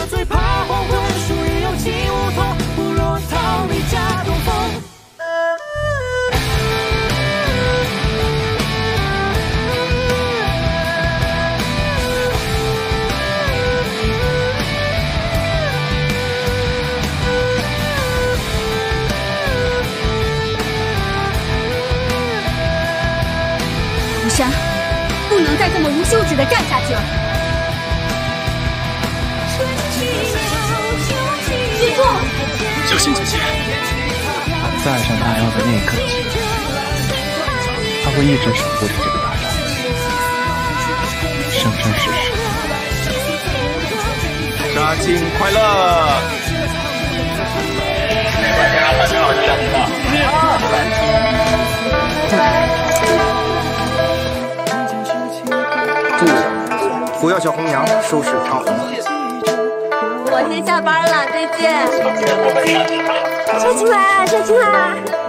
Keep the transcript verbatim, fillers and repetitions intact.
最怕黄昏，属于有情无痛，不若逃离假东风。 吴山，不能再这么无休止的干下去了。记住， 小心姐姐。在爱上大药的那一刻起，他会一直守护着这个大山，生生世世。 杀青快乐！大家大家好，我是小祝不要小红娘收拾长虹。 我先下班了，再见。 杀青来啊，杀青来啊！